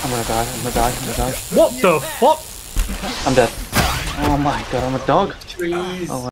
I'm gonna die, I'm gonna die, I'm gonna die. What the fuck? I'm dead. Oh my god, I'm a dog. Trees. Oh